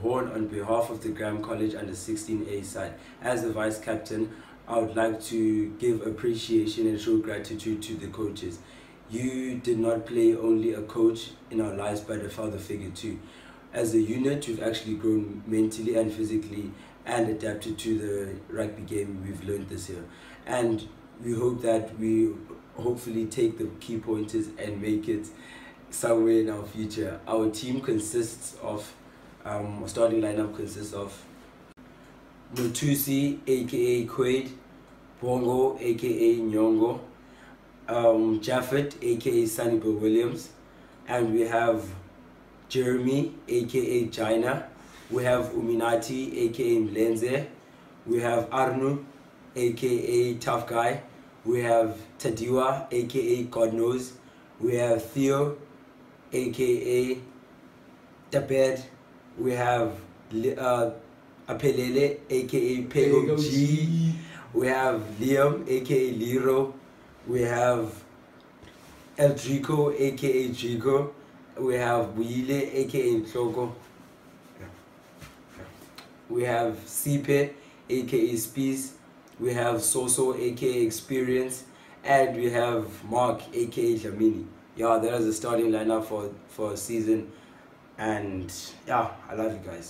Horn on behalf of the Graham College Under 16A side. As the Vice Captain, I would like to give appreciation and show gratitude to the coaches. You did not play only a coach in our lives, but a father figure too. As a unit, we've actually grown mentally and physically and adapted to the rugby game we've learned this year. And we hope that we hopefully take the key pointers and make it somewhere in our future. Our team consists of, starting lineup consists of Mutusi, aka Quaid, Bongo, aka Nyongo, Jaffet, aka Sonny Bill Williams, and we have Jeremy, aka China, we have Uminati, aka Mlenze, we have Arnu, aka Tough Guy, we have Tadiwa, aka God Knows, we have Theo, aka Tabed, we have Apelele, aka Pego G, we have Liam, aka Liro, we have Eldrico, aka Jigo, we have Buile, aka Ntloko, we have Sipe, aka Spees, we have Soso, aka Experience, and we have Mark, aka Jamini. Yeah, that is the starting lineup for a season, and yeah, I love you guys.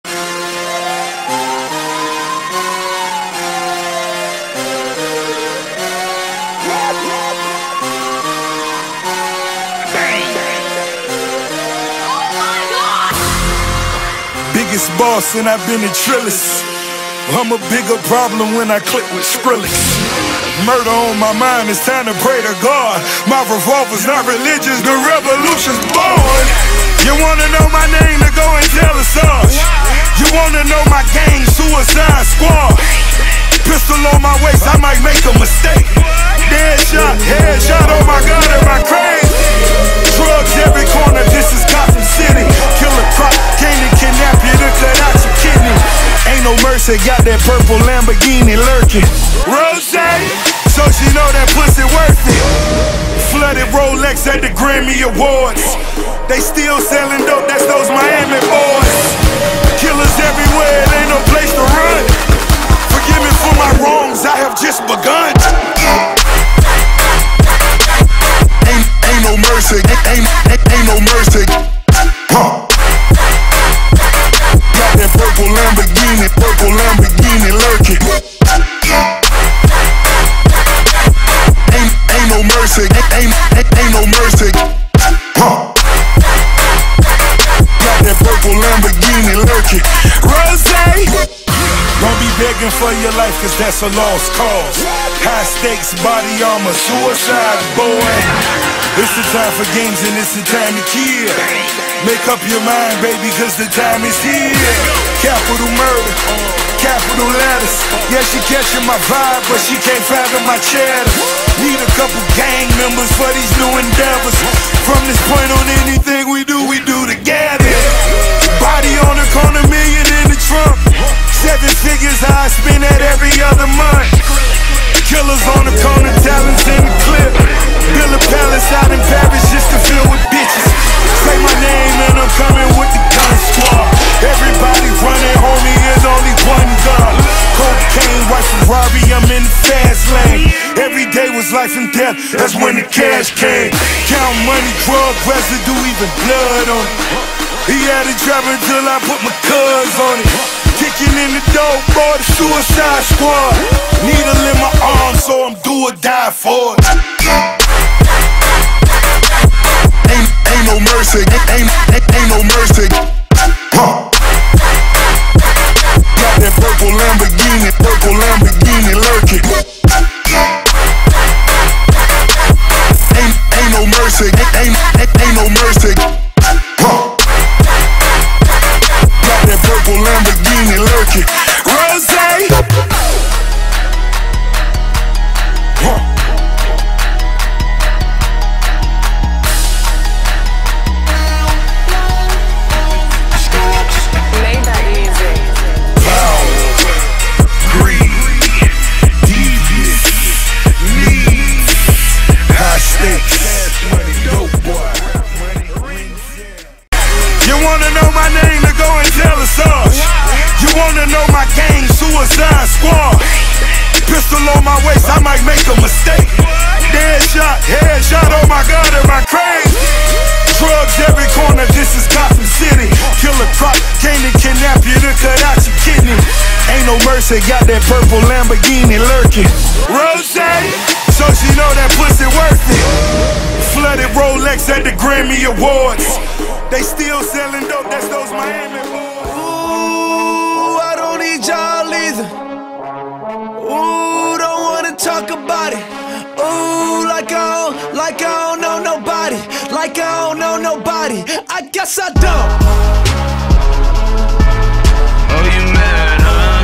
Biggest boss and I've been a Trillis. I'm a bigger problem when I click with Skrillex. Murder on my mind, it's time to pray to God. My revolver's not religious, the revolution's born. You wanna know my name, to go and tell us us. You wanna know my gang, Suicide Squad. Pistol on my waist, I might make a mistake. Headshot, oh my God, am I crazy? Drugs every corner, this is Gotham City. Killer crop, came to kidnap you to cut out your kidney. Ain't no mercy, got that purple Lamborghini lurking. Rose, so she know that pussy worth it. Flooded Rolex at the Grammy Awards. They still selling dope, that's those Miami boys. Killers everywhere, it ain't no place to run. Forgive me for my wrongs, I have just begun. Ain't no mercy, ain't no mercy. Got that purple Lamborghini lurking. Ain't no mercy, ain't no mercy. Got that purple Lamborghini lurking. Rose, don't be begging for your life, cause that's a lost cause. High stakes, body armor, suicide, boy. It's the time for games and it's the time to kill. Make up your mind, baby, cause the time is here. Capital murder, capital letters. Yeah, she catching my vibe, but she can't fathom my cheddar. Need a couple gang members for these new endeavors. From this point on, anything we do together. Body on the corner, million in the trunk. 7 figures I spend that every other month. Killers on the corner, talents in the clip. Build a palace out in Paris just to fill with bitches. Say my name and I'm coming with the gun squad. Everybody running, homie, there's only one gun. Cocaine, white Ferrari, I'm in the fast lane. Every day was life and death, that's when the cash came. Count money, drug residue, even blood on it. He had it driving till I put my cuz on it. Kicking in the door, boy, the Suicide Squad. Needle in my arm, so I'm do or die for it. Ain't no mercy, ain't no mercy. Got that purple Lamborghini lurking. Ain't no mercy, ain't no mercy. Got that purple Lamborghini lurking. Rose. You wanna know my name, to go and tell us so. wanna know my gang, Suicide Squad. Pistol on my waist, I might make a mistake. Headshot, oh my God, am I crazy? Drugs every corner, this is Gotham City. Killer Croc came to kidnap you to cut out your kidney. Ain't no mercy, got that purple Lamborghini lurking. Rose, so she know that pussy worth it. Flooded Rolex at the Grammy Awards. They still selling dope, that's those Miami boys. Ooh, I don't need y'all either. Ooh, don't wanna talk about it. Ooh, like I don't know nobody. Like I don't know nobody. I guess I don't. Oh, you mad, huh?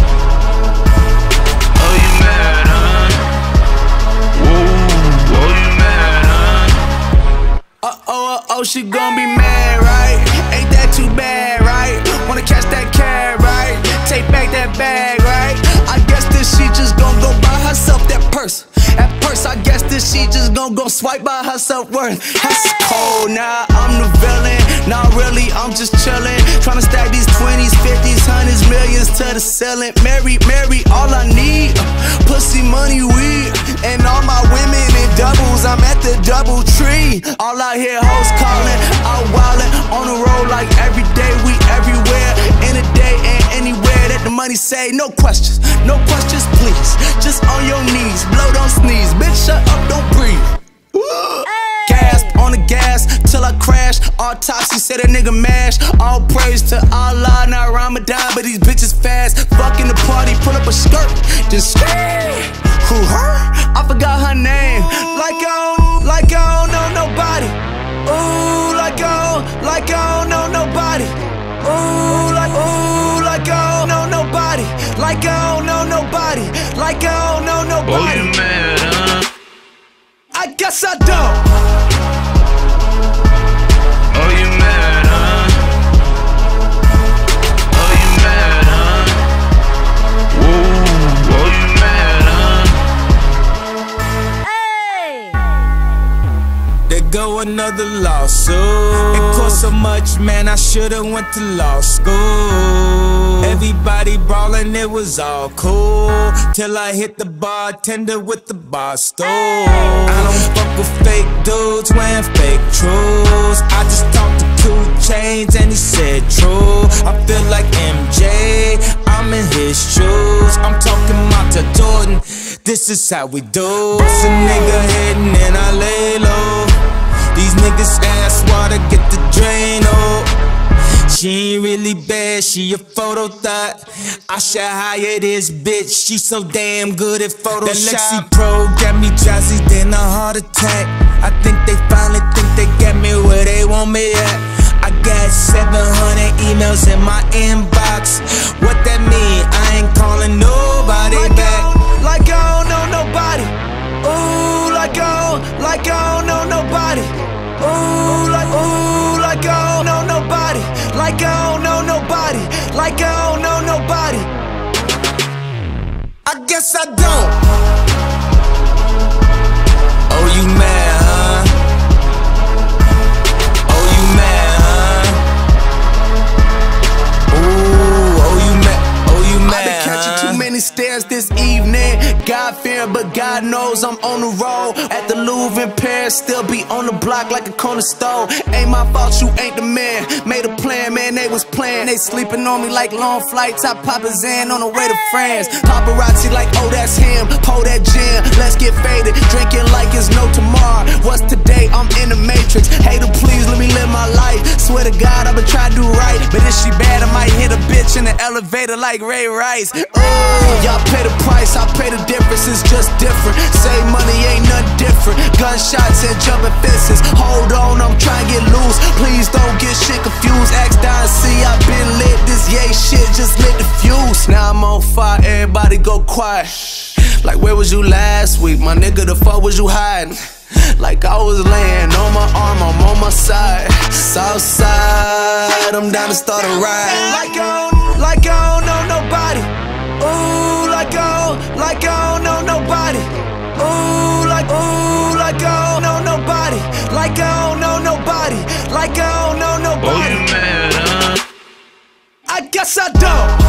Oh, you mad, huh? Whoa, oh, you mad, huh? Oh, she gon' be mad, right? Ain't that too bad, right? Wanna catch that cab, right? Take back that bag, right? I guess this she just gon' go buy herself that purse. At first, I guess this she just gon' go swipe by her self-worth. That's cold, now I'm the villain. Not really, I'm just chillin'. Tryna stack these 20s, 50s, 100s, millions to the ceiling. Mary, all I need, pussy, money, weed. And all my women in doubles, I'm at the double tree. All I hear hoes calling, out wildin'. On the road like every day, we everywhere. In a day and anywhere that the money say. No questions, please. Just on your knees, blow, don't sneeze. Bitch, shut up, don't breathe. Gas on the gas till I crash. Autopsy said a nigga mash. All praise to Allah, not Ramadan, but these bitches fast. Fuck in the party, pull up a skirt, then scream. Who her? I forgot her name. Like I don't know nobody. Ooh, like I don't know nobody. Ooh, like I don't know nobody. Like I don't know nobody. Like I don't know nobody. Oh, you mad, huh? I guess I don't. Oh, you mad, huh? Oh, you mad, huh? Whoa, oh, you mad, huh? Hey! There go another lawsuit. It cost so much, man, I should've went to law school. Everybody brawling, it was all cool. Till I hit the bartender with the bar stool. I don't fuck with fake dudes wearing fake truths. I just talked to 2 Chainz and he said true. I feel like MJ, I'm in his shoes. I'm talking about to Jordan, this is how we do. Bust a nigga hitting and I lay low. These niggas ass water, get the drain, oh. She ain't really bad, she a photo thought. I should hire this bitch, she so damn good at Photoshop. That Lexi Pro got me drowsy, then a heart attack. I think they finally think they got me where they want me at. I got 700 emails in my inbox. What that mean? I ain't calling nobody back. Like I don't know nobody. Ooh, like I don't know nobody. Ooh, like I don't know nobody. Like I don't know nobody. Like I don't know nobody. I guess I don't. Oh, you mad, huh? Oh, you mad, huh? Ooh, oh, you mad, oh, you mad. I've been catching too many stares this evening. God fear, but God knows I'm on the road. At the Louvre in Paris, still be on the block like a corner store. Ain't my fault you ain't the man. Made a plan, man, they was playing. They sleeping on me like long flights. I pop a Zan on the way to France. Paparazzi like, oh, that's him. Pour that gin, let's get faded. Drinking like it's no tomorrow. What's today? I'm in the Matrix. Hater, please let me live my life. Swear to God, I've been trying to do right. But if she bad, I might hit a bitch in the elevator like Ray Rice. Y'all pay the price, I pay the difference, it's just different. Save money, ain't nothing different. Gunshots and jumping fences. Hold on, I'm trying to get loose. Please don't get shit confused. Ask Don C, I've been lit. This yay shit just lit the fuse. Now I'm on fire, everybody go quiet. Like where was you last week? My nigga, the fuck was you hiding? Like I was laying on my arm, I'm on my side. South side, I'm down to start a ride. Like I don't know nobody. Ooh, like I don't know nobody. Ooh, like I don't know nobody. Like I don't know nobody. Like I don't know nobody. Oh, you mad, huh? I guess I don't.